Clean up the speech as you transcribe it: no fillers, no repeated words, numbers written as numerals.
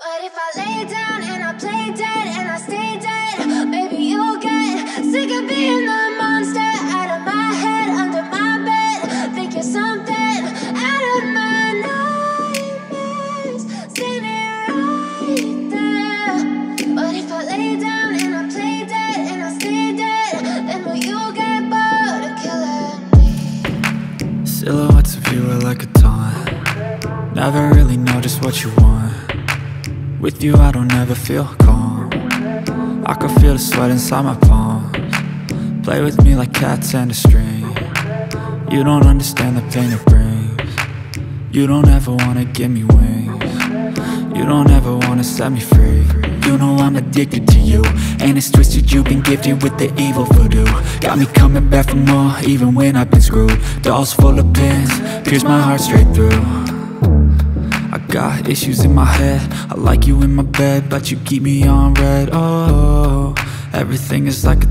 But if I lay down and I play dead and I stay dead, maybe you'll get sick of being the monster out of my head, under my bed. Think you're something out of my nightmares, standing right there. But if I lay down and I play dead and I stay dead, then will you get bored of killing me? Silhouettes of you are like a taunt. Never really know just what you want. With you I don't ever feel calm. I can feel the sweat inside my palms. Play with me like cats and a string. You don't understand the pain it brings. You don't ever wanna give me wings. You don't ever wanna set me free. You know I'm addicted to you, and it's twisted, you've been gifted with the evil voodoo. Got me coming back for more, even when I've been screwed. Dolls full of pins, pierce my heart straight through. I got issues in my head, I like you in my bed, but you keep me on red. Oh, everything is like a